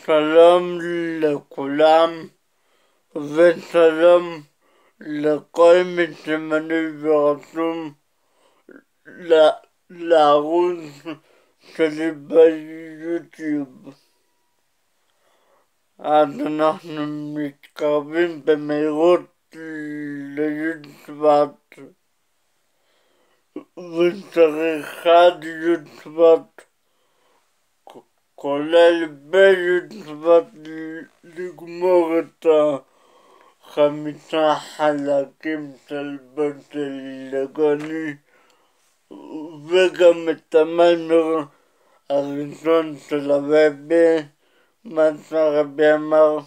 שלום לכולם ושלום לכל מי שמנוי ורשום לערוץ שלי ביוטיוב. אז אנחנו מתקרבים במהירות לי"ט וצריכת י"ט כולל בי"ט לגמור את 5 חלקים של בוטלגוני וגם את המיימר הראשון של הרבי, מה שהרבי אמר.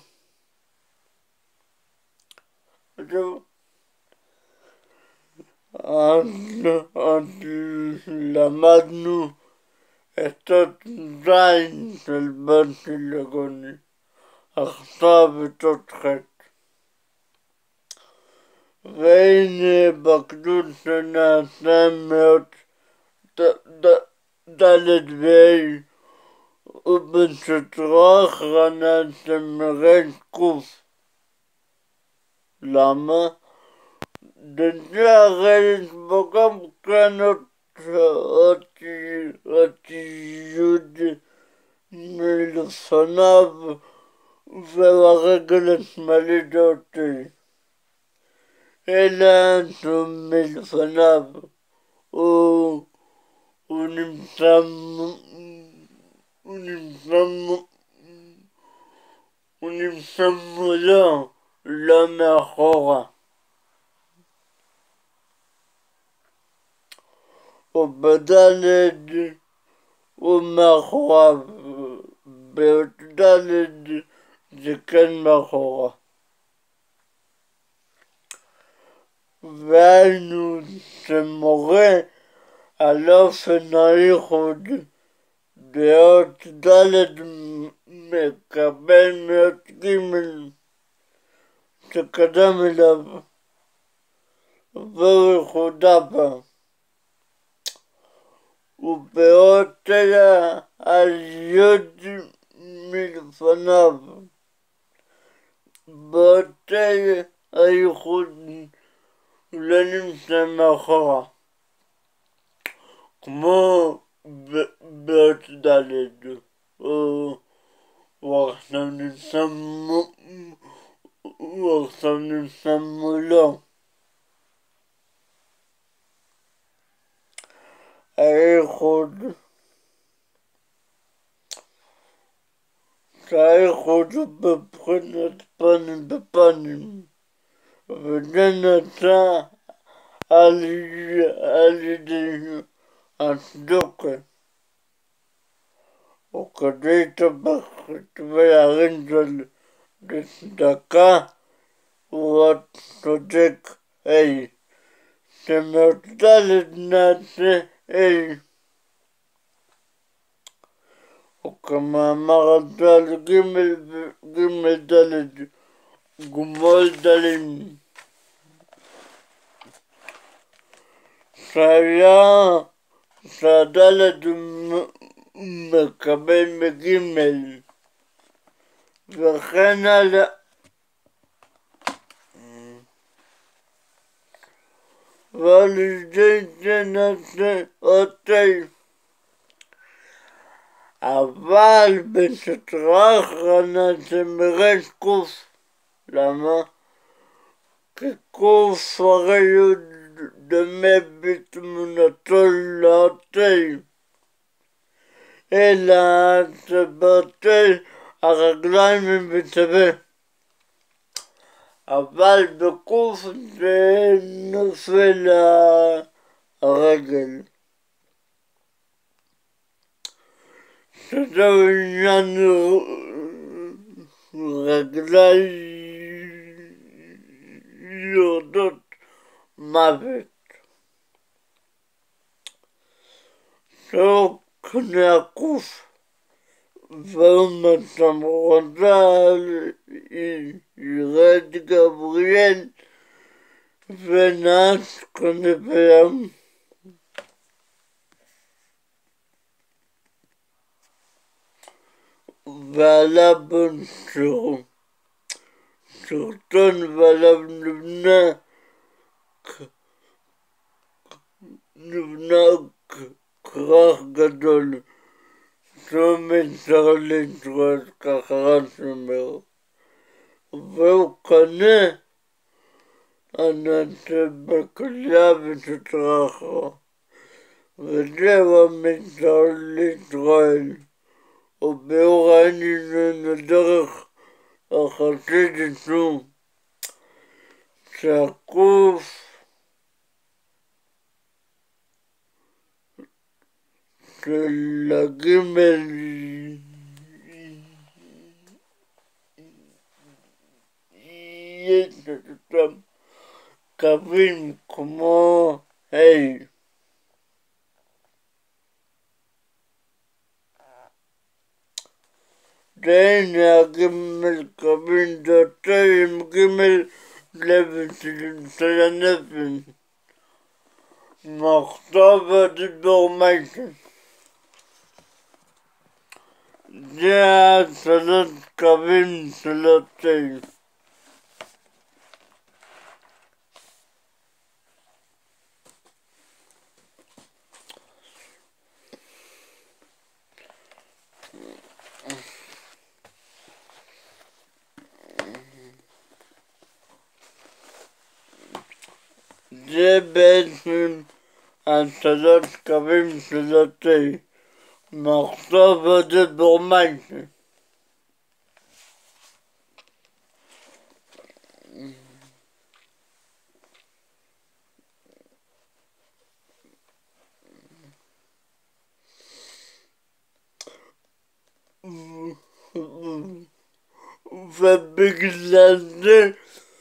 אז למדנו את אות ז' של בוטלגוני, עכשיו את אות ח'. והנה בגדוד שנעשה מאות ד' וה' ובסדרה האחרונה שמראה קוף. למה? זה הרי יש בו גם כאן אותיות מלפניו והרגל השמאלית אותי. אלא שהוא מלפניו, הוא נמצא מולו, לא מאחורה. ובד' הוא מאחוריו, בי"ד זה כן מאחורה. והיינו שמורה על אופן הייחוד באות ד' מקבל מאות ג' שקדם אליו והוא ייחודה בה, ובאות על י' מלפניו, באות הייחוד לא נמצא מאחורה, כמו באות ד' הוא עכשיו נמצא מולו. שהייחוד הוא בבחינת פנים בפנים, וזה נעשה על ידי הצדוקה, וכדי לטפח כתבי ירים של צדקה הוא צודק שמאות ד' נעשה וכמאמר על ג' ד' גמול דלים, שהד' מקבל מג' וכן הלאה. ועל ידי זה נעשה אותי. אבל בסדרה האחרונה זה מראה קוף. למה? כי קוף הרי הוא דומה בתמונתו לאותי, אלא שבאותי הרגליים הם בצבע, אבל בקוף זה נופל הרגל. שזהו עניין רגלי יורדות מוות. זהו קנה הקוף, והוא מסמכותה ירד גבריאל ונעש כנפיהם. ועלה בו סרטון ועליו נבנה כרך גדול צומת שרלינג רואה ככה רץ אומר והוא קנה הנצא בכליה ותתרחר וזהו המצר לישראל ובאור העיניים לדרך החסידית הוא שקוף של הגימל יש את אותם קווים כמו היי והנה הגימל קווים דותה עם גימל לב של הנפש מכתב הדיבור מייטן זה השלוש קווים של התה זה בעצם השלוש קווים של התה מכתב הדיבור מייטן ובגלל זה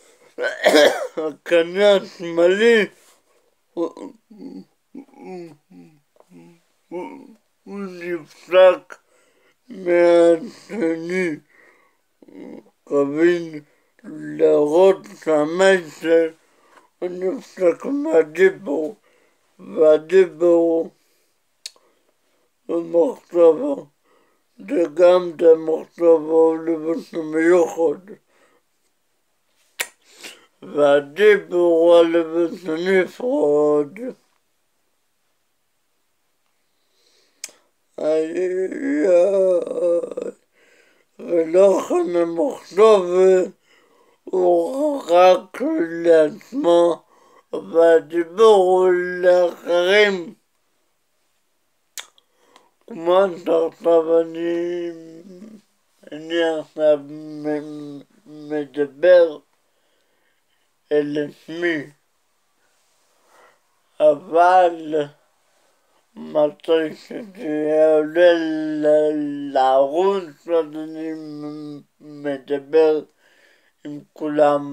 הקנה השמאלי הוא נפסק מהשני קווים להראות שהמסר הוא נפסק מהדיבור והדיבור הוא מחשבה זה גם זה מחשבה לבוש מיוחד והדיבור הוא לבוש נפרד ולכן המחשבה הוא רק לעצמו והדיבור הוא לאחרים כמו שעכשיו אני עכשיו מדבר אל עצמי אבל מתי שזה עולה לערוץ אז אני מדבר עם כולם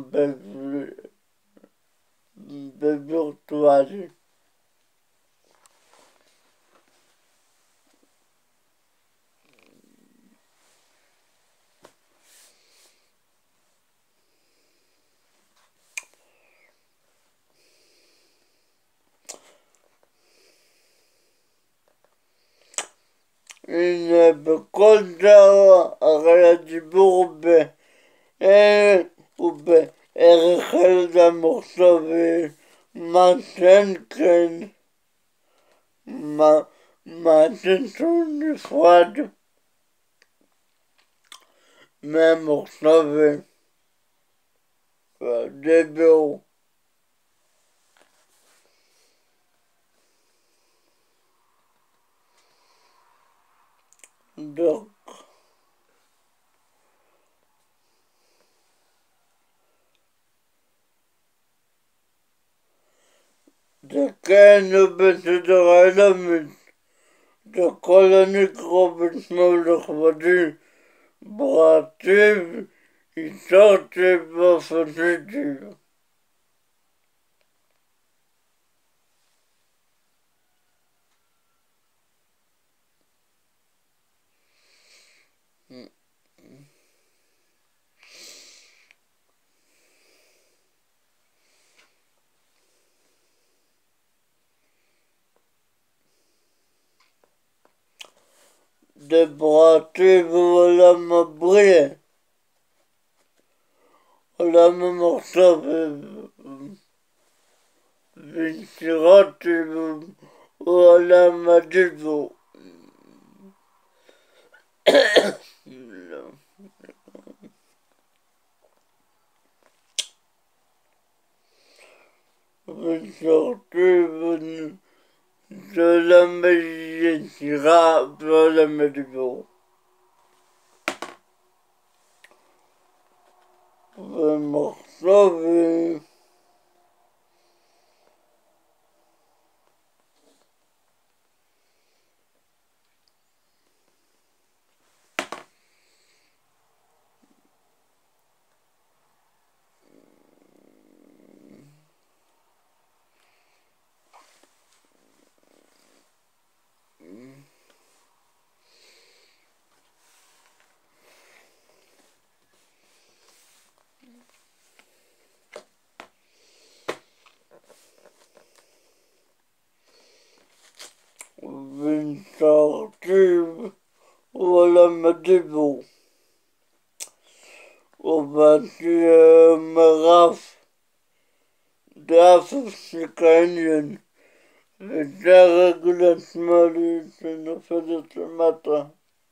בווירטואלי הנה בכל דבר הרי הדיבור הוא בערך אל המחשבי מה שאין כן מה שהוא נפרד מהמחשבי והדיבור דוק דקנו בסדר העולמית שכל הנקרא בשמו לכבודי בראתיו ייצרתי ועשיתי דברתי בעולם הבריאה, עולם המחשב ויצירתי בעולם הדיבור. ויצירתי בעולם היצירה בעולם הדיבור. ומחשב ויצירתי בעולם הדיבור. ובאתי מרף דאף שקעניין וזה הרגל השמאלית שנופלת למטה.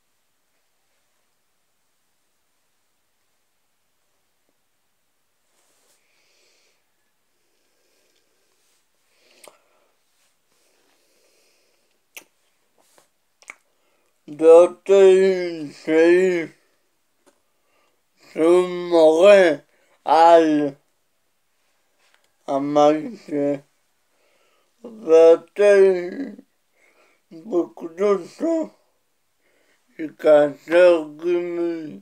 דעתי שהוא מורה על המעשה ואתי בקדושה שכאשר ג'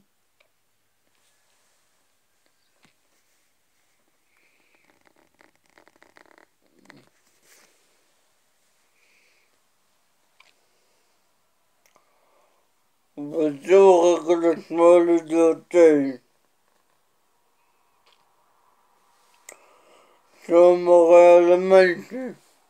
וזהו רגל השמאל לדעתי שהוא מורה על המעשה.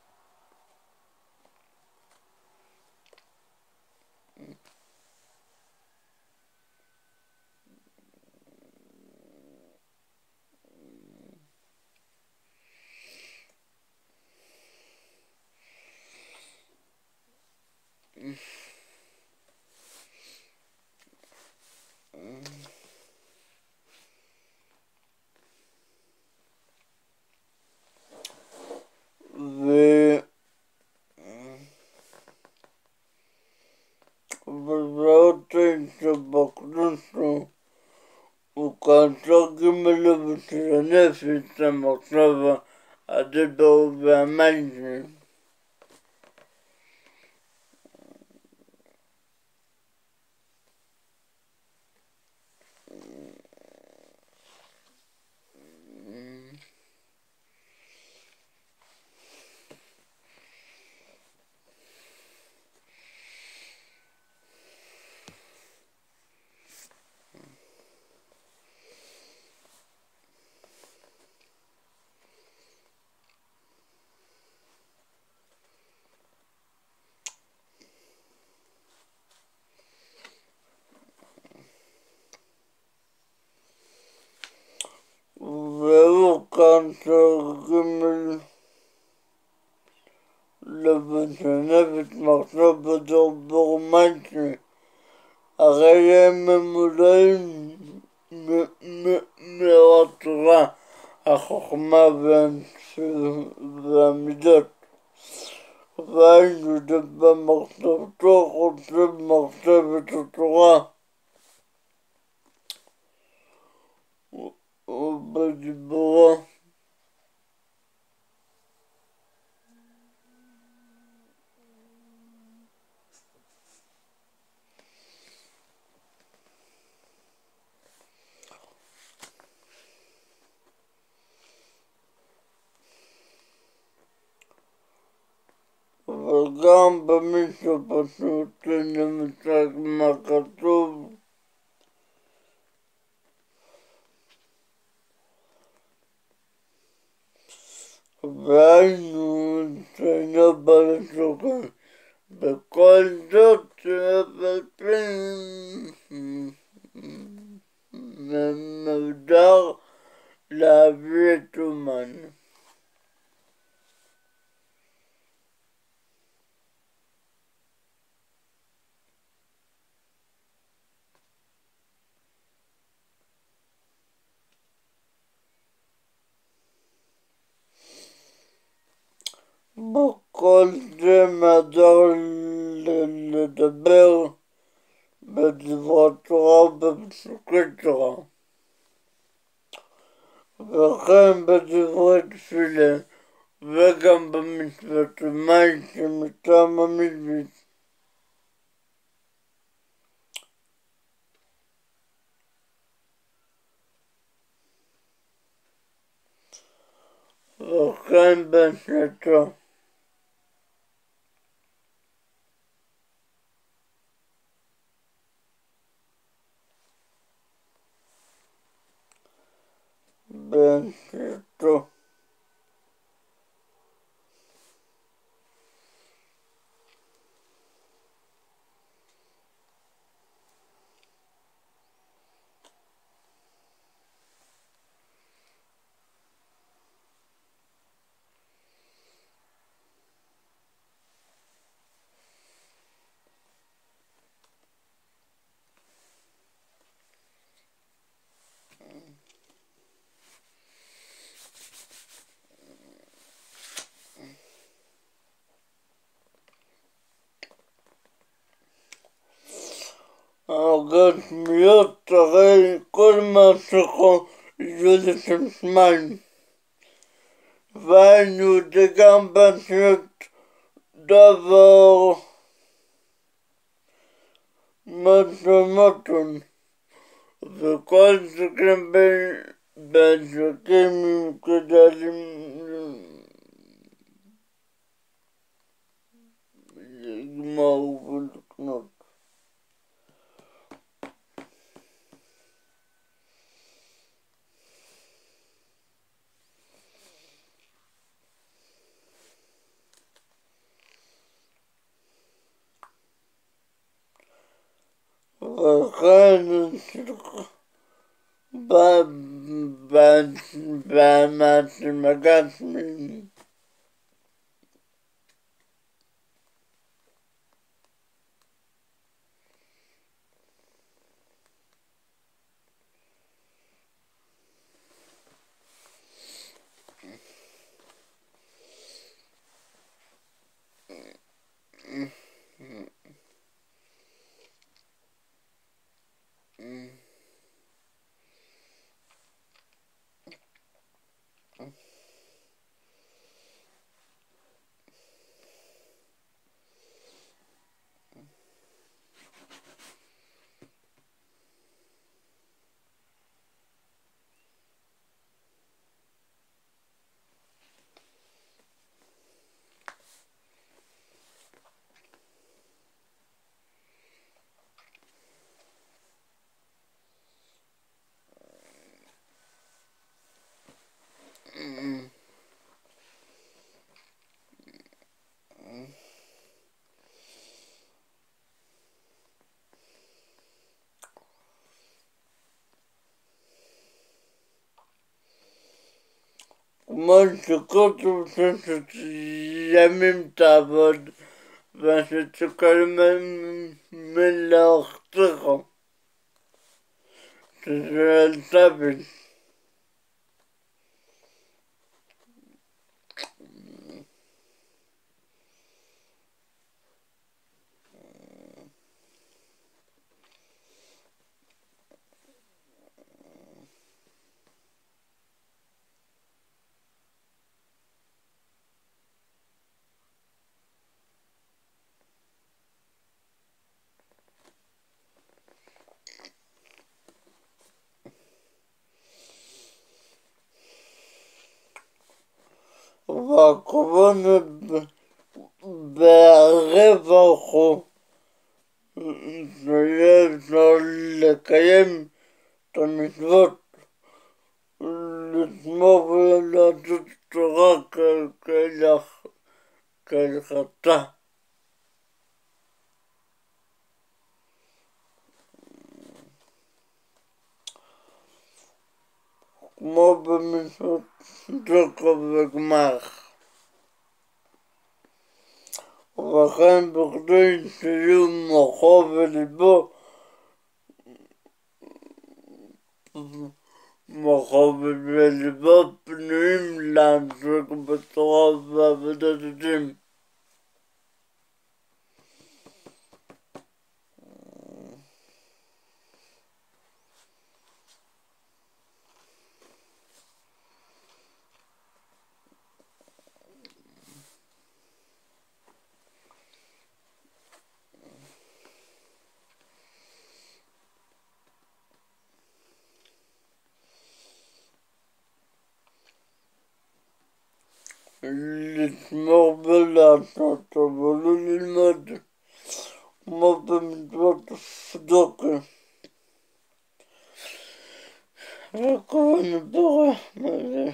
וזאתי שבקדושה וכאשר ג' של הנפש, המחשבה, הדיבור והמעשה. והוא כאשר ג' לבשנפת מחשב בדור מעשה, הרי הם ממולאים מהתורה, החוכמה והמידות. והיינו שבמחשבתו חושב מחשבת התורה ובדיבורו וגם במי שפשוט נמצא מה כתוב והיינו שאינו בא לשוחח בכל זאת אבל מוגדר להביא את אומן. בכל זה מעזר לדבר בדברי תורה ובפסוקי תורה, וכן בדברי תפילה, וגם במצוות המים שמטעם המצוות. וכן בשנתו. בשנתו. הגשמיות הרי כל מעשיכו יהיו לשם שמיים, והיינו זה גם בעשיות דבר מתון, וכל שכן בעסקים כדאי לגמור ולקנות. וכן במעשים הגשמיים. כמו שכתוב ששת ימים תעבוד ושתקל מלאכתך, שזה על סבל. והכוונה והרווח הוא שיהיה אפשר לקיים את המצוות, לתמוך ולעשות תורה כהלכתה. כמו במשחק תיקו וגמר. וכן בכדי שיהיו מוחו וליבו פנויים לעסוק בתורה ועבודת השם. לשמור ולעשות, אבל לא ללמוד כמו במצוות הסדוקה. וכהן ברך מזה.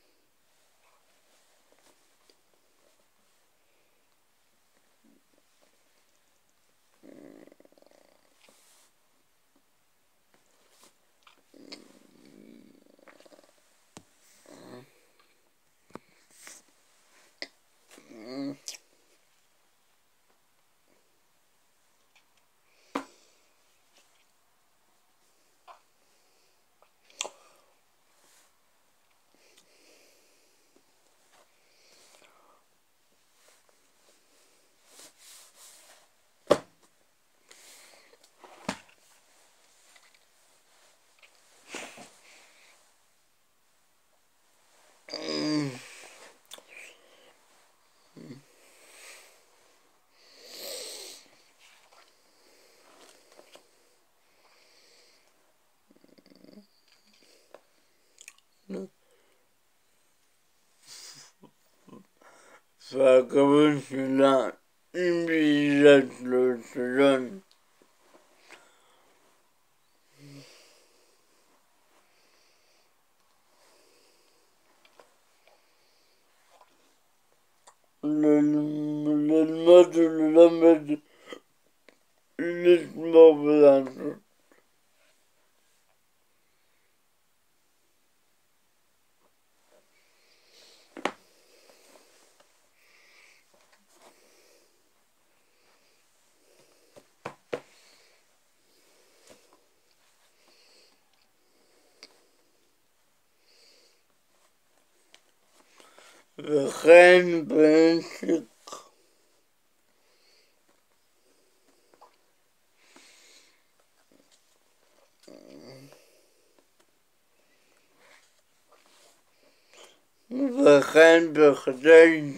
והכוון שלה אם יש לו סלון ללמוד וללמד, לשמור ולעשות. וכן בעסק וכן בכדי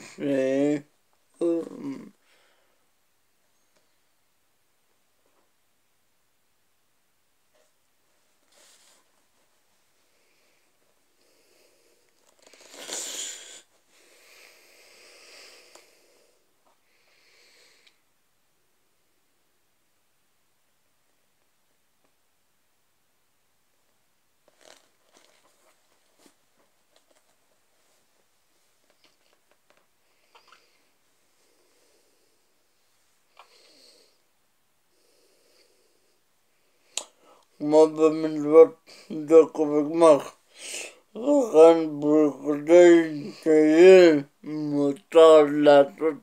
כמו במצוות צדקה וגמר. וכן בכדי שיהיה מותר לעשות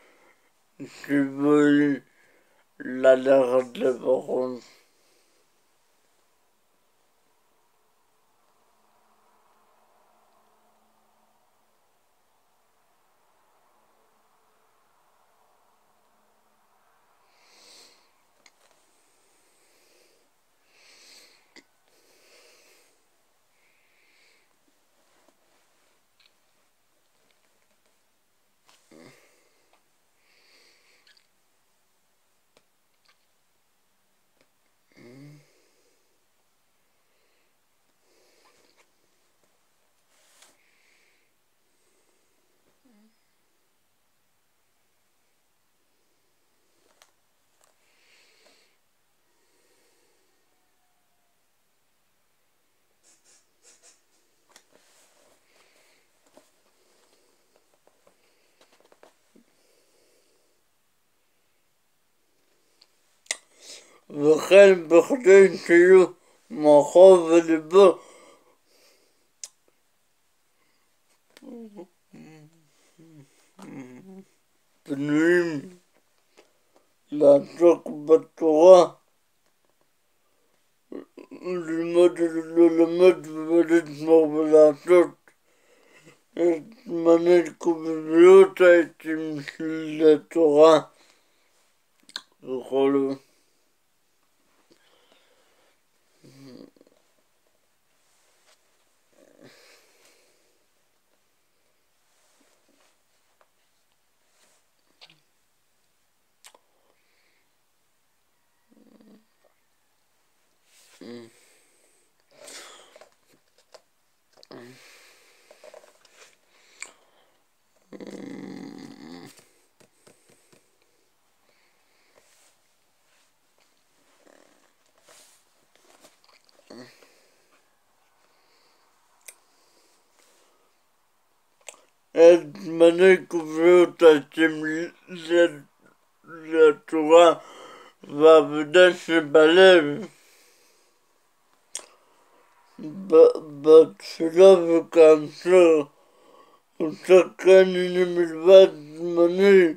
ציווי ללכת לבחון. וכן בכדי שיהיו מוחו וליבו פנויים לעסוק בתורה, ללמד ולתמוך ולעשות את זמני קוביות העצים לתורה וכו'. את זמני קוביות העצים לתורה והעבודה שבלב בתפילה וכאשר ותקן הנה מלבד זמני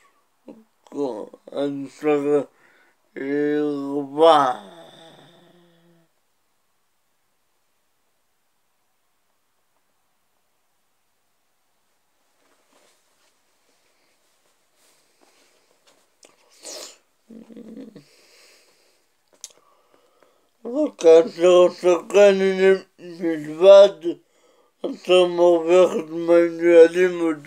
אשר הרבה. וכאשר תקן הנה מלבד אתה מרוויח זמן הלימוד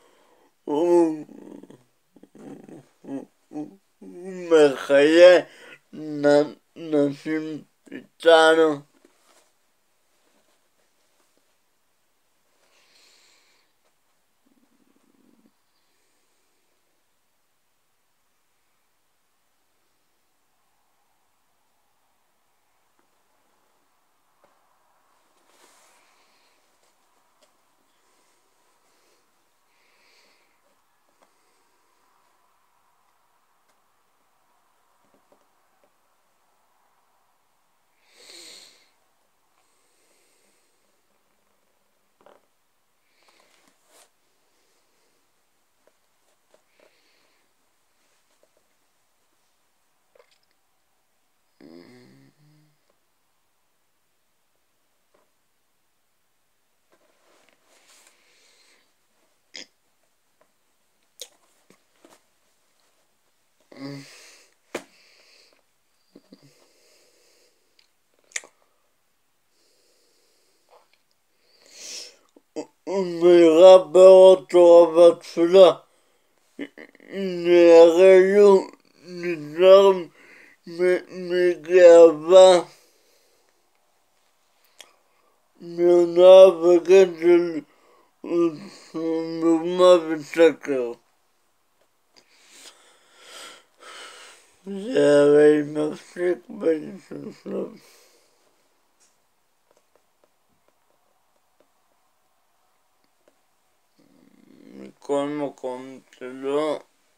ומחיה נשים איתנו. ומהרה באור התורה והתפילה נהרנו נזהר מגאווה, מהונאה וגזל ומרמה ושקר. זה הרי מפסיק באיזשהו שלב. מכל מקום שלא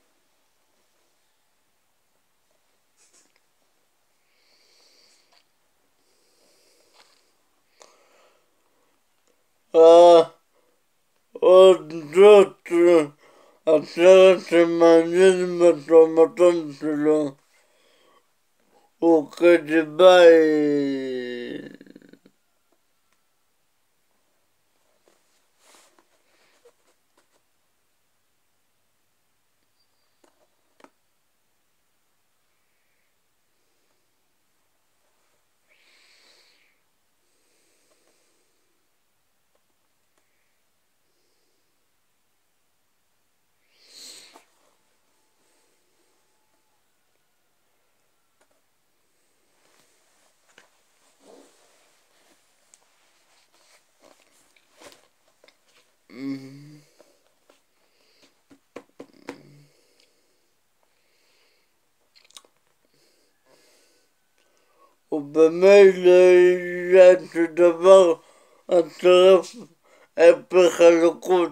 עוד זאת הסרט שמעניין בתורמתון שלו הוא כדבעי ובמילא יד שדבר הטרף הפך הלקות.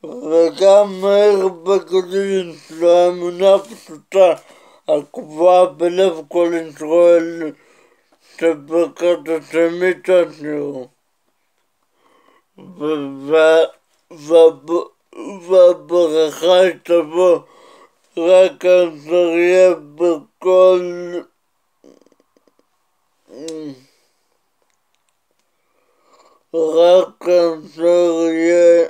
וגם מהר בגליל שלו האמונה הפשוטה הקבועה בלב כל ישראל שברכת השם איתנו והברכה תבוא רק כאשר יהיה רק כאשר יהיה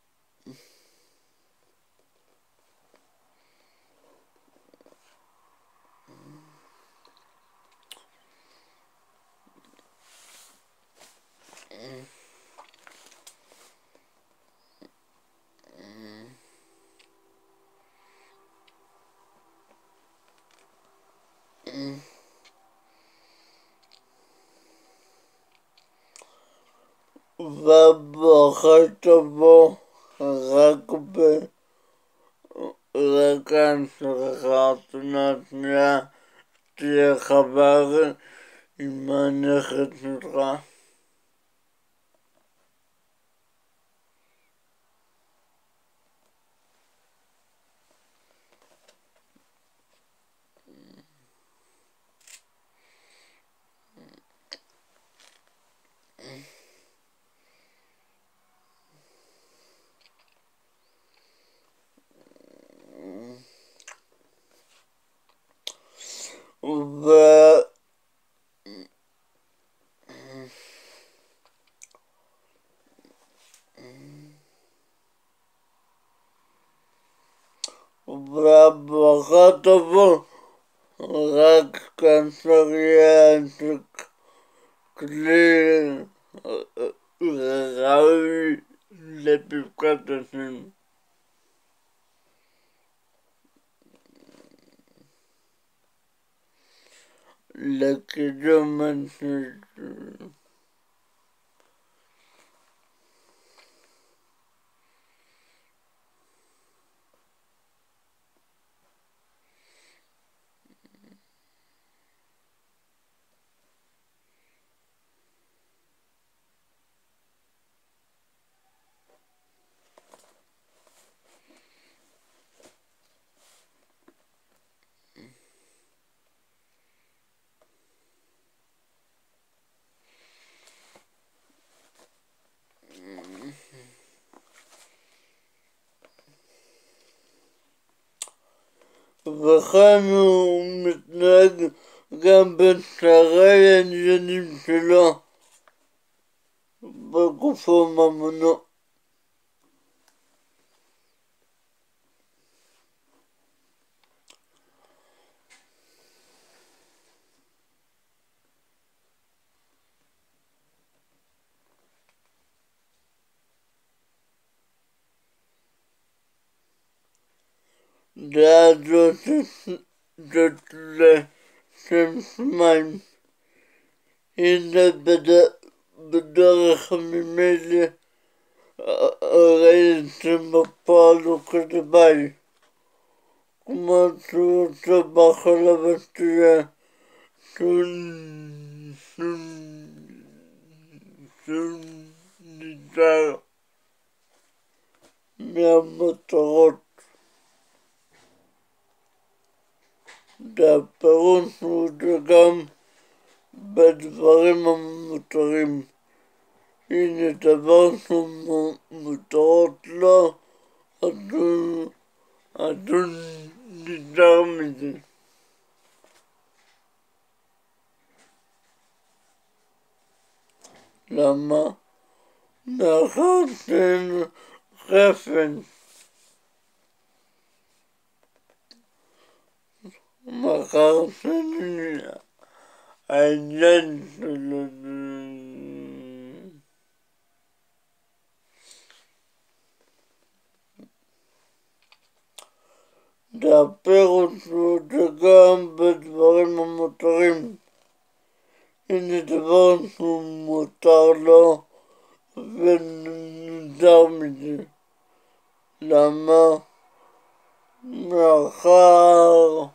והברכה תבוא רק כאשר החתונה השנייה תהיה חבר עם הנכד שלך. והברכה תבוא רק כאשר יהיה כלי ראוי לפסקת השם. לקידום השם. וכן הוא מתנהג גם בשארי העניינים שלו בגוף וממונו. דעה זאת לשם שמיים, הנה בדרך ממילא הרי שבפועל הוא כדבעי, כמו שהוא עושה בחלב השתייה, שהוא נזהר מהמטרות. והפירוש הוא שגם בדברים המותרים, הנה דבר שהוא מותרות לו, אז הוא נזהר מזה. למה? מאחר שאין חפץ, מאחר שאין העניין שלו והפירוש הוא שגם בדברים המותרים, הנה דבר שהוא מותר לו ונזהר מזה. למה? מאחר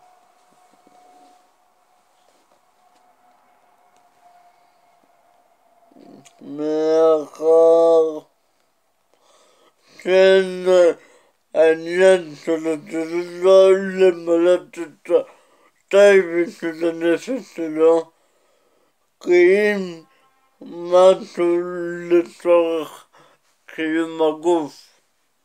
לכן העניין של זה לא למלט את הטייבה של הנפש שלו, כי אם משהו לצורך קיום הגוף.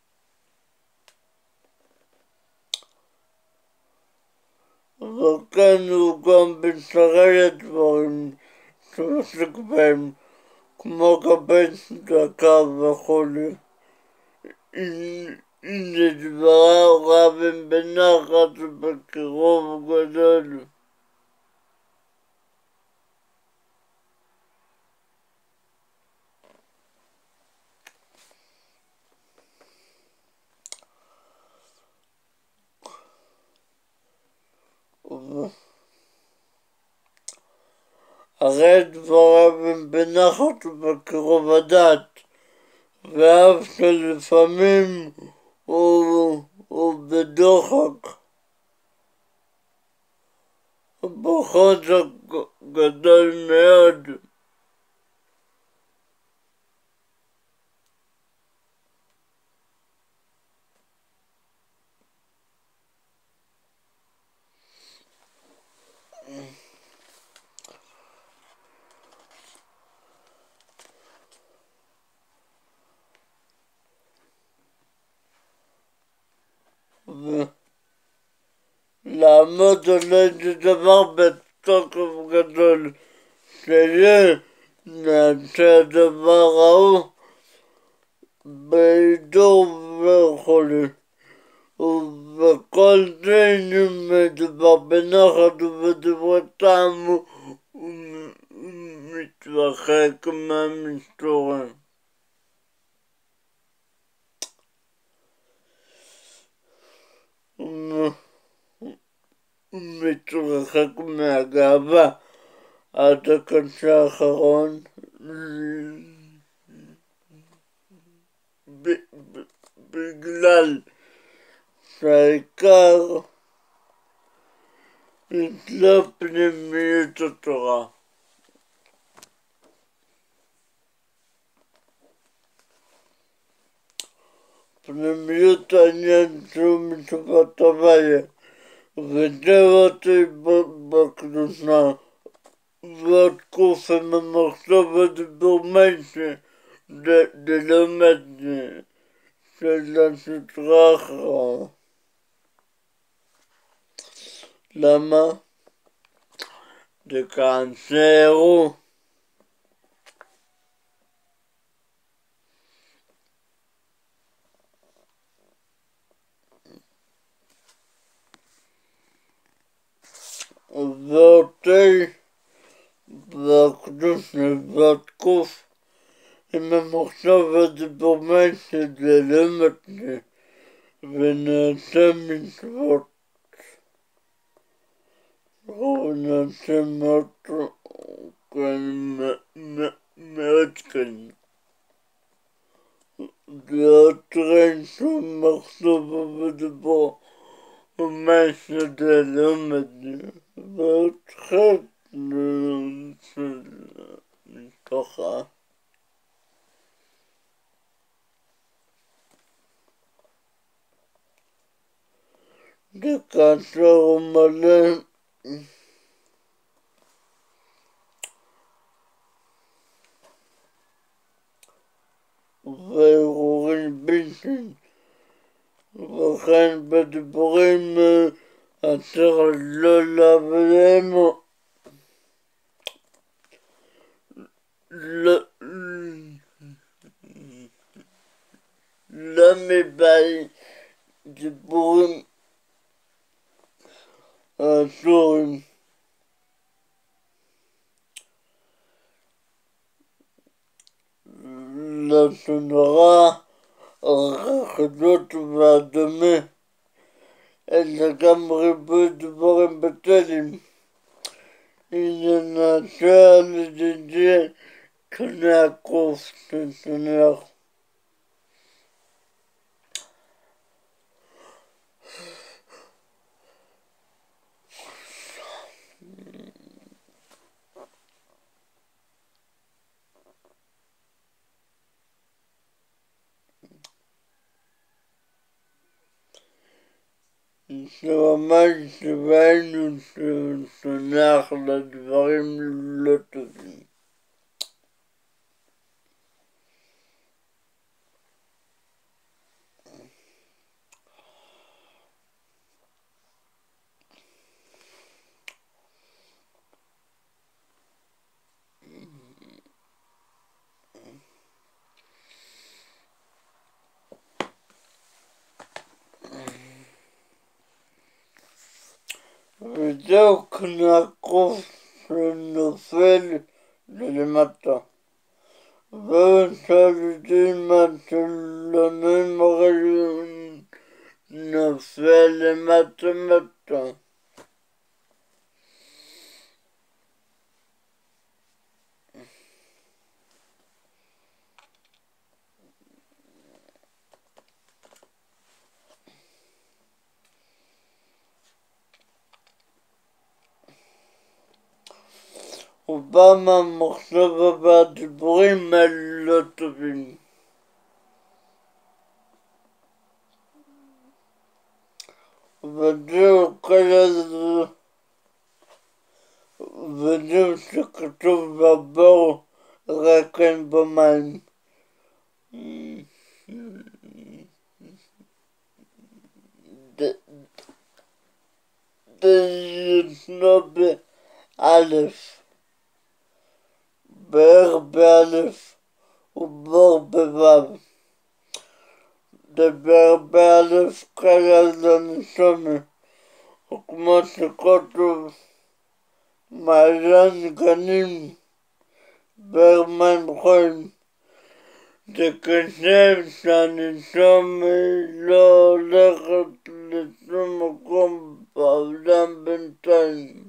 וכן הוא גם בשרי הדברים שעוסק בהם, כמו קבל צדקה וכולי. הנה דבריו רבים בנחת ובקירוב גדול. הרי דבריו הם בנחת ובקירוב הדעת, ואף שלפעמים הוא בדוחק, בחוזק גדול מאוד. לעמוד על איזה דבר בתוקף גדול, שיהיה נעשה הדבר ההוא בהידור וכולי. ובכל זה אם מדובר בנחת ובדברי טעם הוא מתרחק מהמסתורין. מתרחק מהגאווה עד הקצה האחרון, בגלל שהעיקר לא פנימיות התורה. פנימיות העניין שהוא מצוות הוויה, וזה אותי בקדושה, ועוד קוף עם המחשוב הדיבור מיישה, זה לא מזה, של הסדרה האחרונה. למה? זה כאנשי הראו. ואותי והקדושה ועוד קוף עם המחשב הדיבור מיישה, זה לא מזה, ונעשה מצוות. ונעשה מאוד כן. ועוד טרן שהוא מחשוב ודיבור ומיישה, זה לא מזה, ועוד חטא מתוכה. זה כאשר הוא מלא והרהורים בלתי, וכן בדיבורים אשר לא להבדיהם לא מבעי דיבורים אסורים. לשון הרע, הרחדות והדומה, אלא גם ריבוי דברים בטלים. הנה נעשה על ידי זה קנה הקוף שצונח. שממש ראינו שהוא שונח לדברים לא טובים. וזהו כנקוף שנופל למטה. ושאלתי מהצלונים הראשונים נופל למטה. ובא מהמחשבה והדיבורים הלא טובים. וזהו שכתוב בבור רקם במים. זה ישנו באלף, באר באלף ובור בוו. דבר באלף קלה לנשמה, וכמו שכתוב מעיין גנים באר מים חיים. זה כשם שהנשמה לא הולכת לשום מקום בעולם בינתיים.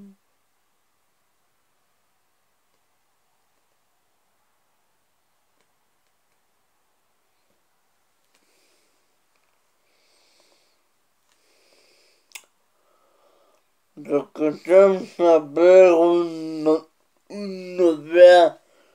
זה כשם שהבאר הוא נובע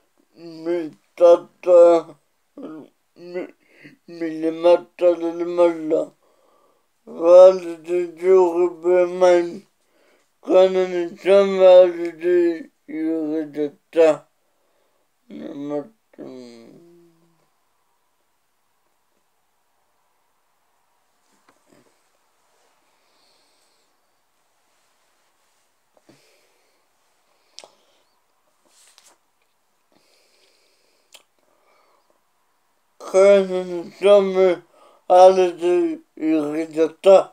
מלמטה למעלה, ועל ידי ריבוי מים, כאן הנשמה על ידי ירידתה למטה. כאן הנשמה על ידי ירידתה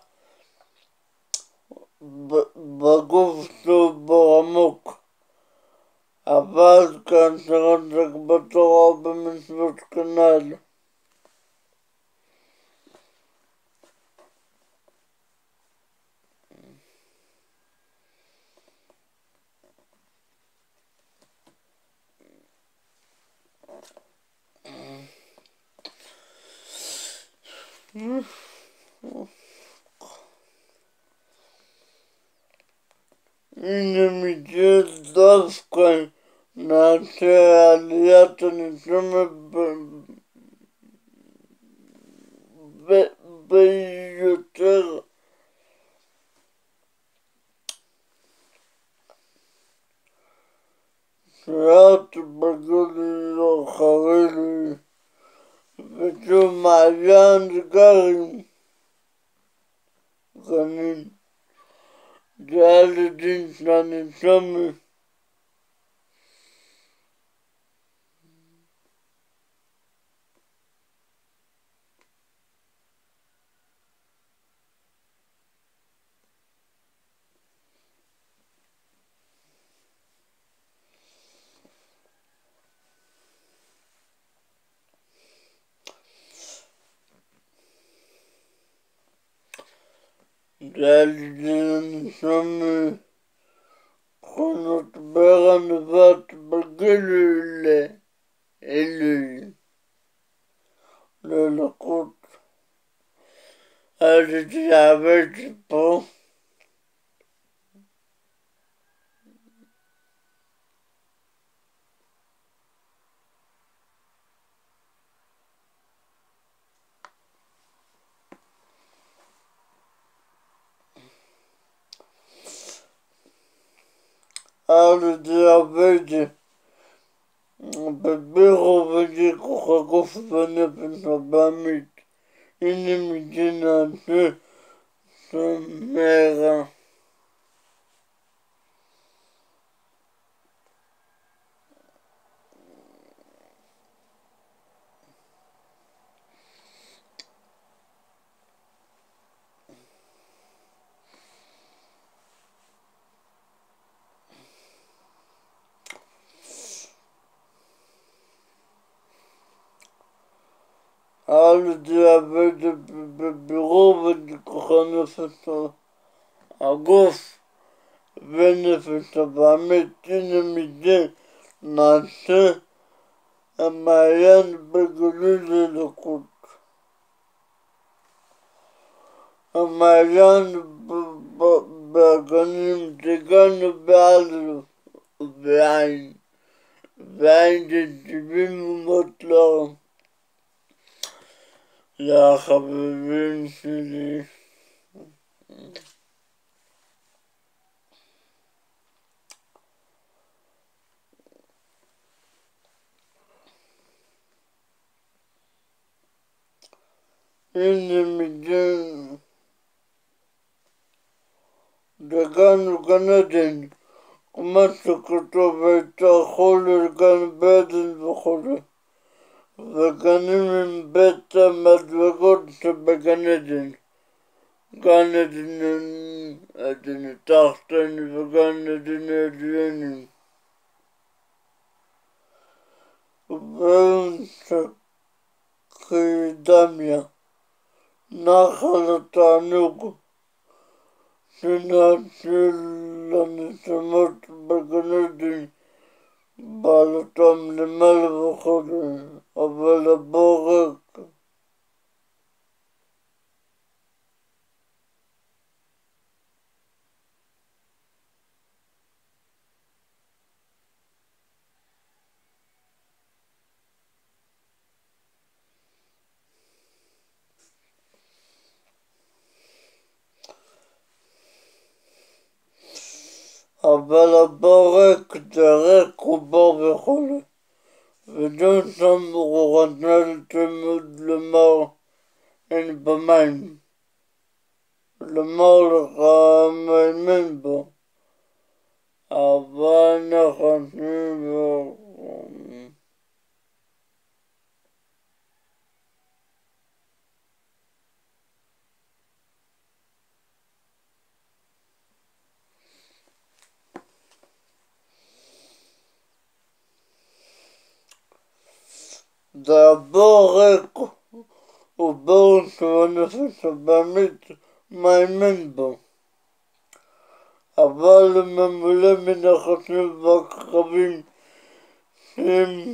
בגוף שהוא בור עמוק, אבל כאשר עוסק בתורה ובמצוות כנ"ל. הנה מזה דווקא נעשה עליית הנשמה ביותר שאת בגודל החרדי ושום מעיין גרים גנים. זה על ידי שהנשמה תכונות באר הנבט בגיל אלוהים, ללקות על ידי העבד פה. ברוב הדיכוך הגוף והנפש הבעמית. הנה מדינה שמרה. על דיאבט ברוב הדיכוך הנפש הגוף ונפש הבעמית. הנה מדי נעשה המעיין בגילוי לאלוקות. המעיין באגנים דגן ובעל ובעין, ועין דטבעים ומטלר לחברים שלי. הנה מדין דגן וגן עדן, כמו שכתוב ויתאכלו לגן בעדן וכו', וגנים עם בית המדרגות שבגן עדן, גן עדן תחתן וגן עדן עליון, ובאמצע קדמיה נחל התענוג שנאציל לנשמות בגן עדן בעלותם למעלה וכו', אבל הבור ריק. אבל הבור ריק, זה ריק ובור וכו', ודון שם הוא רצה לתלמוד לומר אין במים, לומר לך מאמין בו, אבל נחשים בו. זה הבור ריק ובור שהנפש הבעמית מאמין בו, אבל הוא ממולא מנחשים ועקרבים שהם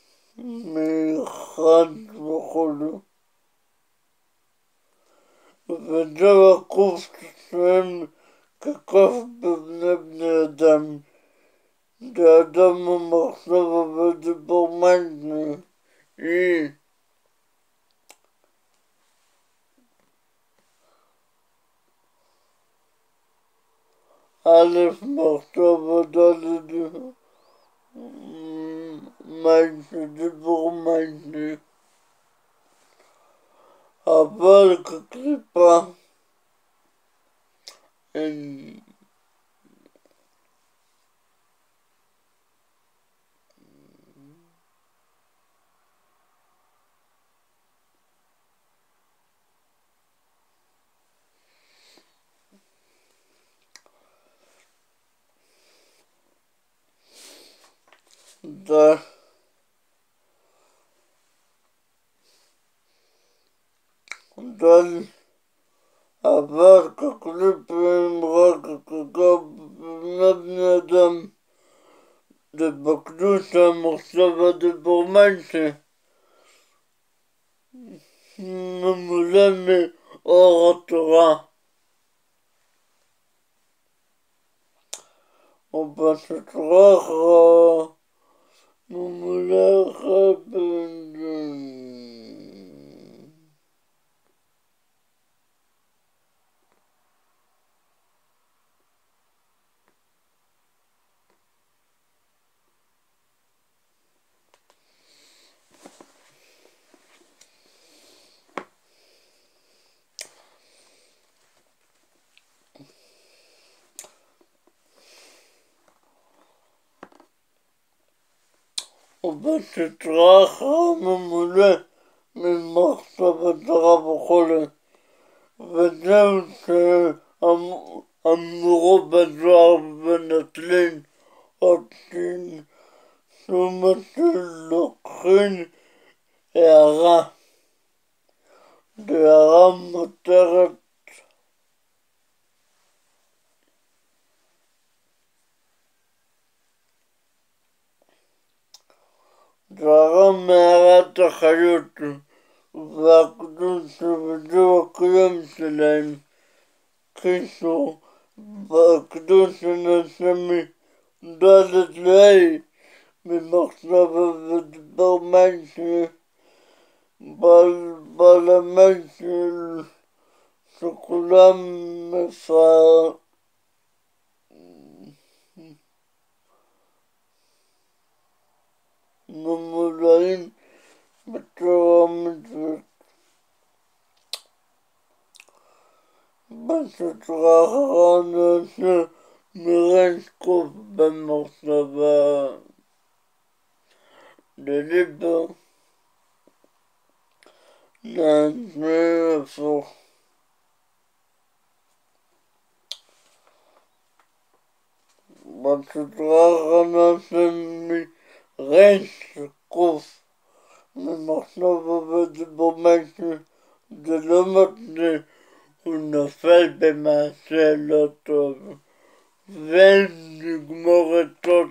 מאחד וכו', וזהו הקוף שהם כקוף בבני אדם, דאדם ומחשבה ודיבור מיינדני היא א' מחשבה ד' מיינדני, דיבור מיינדני, אבל כקליפה אין. דל אבל כקליפים רק בני אדם דבקדוש המחשבה דיבור מיינדני ממולא מאור התורה, ובסטרח ממולא חבן. ובסדרה הממולא ממחשבת הרב וכולי, וזהו שאמרו בזוהר ונטלין אותין תשומת לוקחין הערה, הערה מותרת דברה מערת החיות והקדוש שבזו הקיים שלהם, קיצור, והקדוש שנעשה מדלת לה' ממחשבה ודיבר מייסה בעל המייסה שכולם ממולאים בצורה מצוות. בסדרה אחרה נעשה מרש קוף במחשבה לליבר, נעשה הפוך. בסדרה אחרה נעשה מרש קוף ממחשבה ודיבר מייסה, זה לא מתנה, הוא נופל במעשה לא טוב, ונגמור את עוד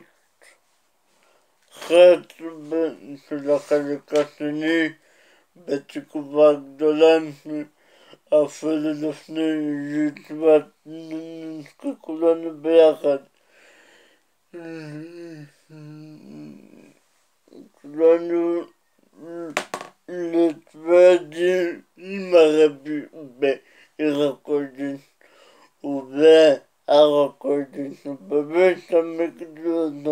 חטא של החלק השני בתקווה גדולה, אפילו לפני מצוות נזכה כולנו ביחד, כולנו להתוודע עם הרבי בעיר הקודש ובהר הקודש ובבית המקדש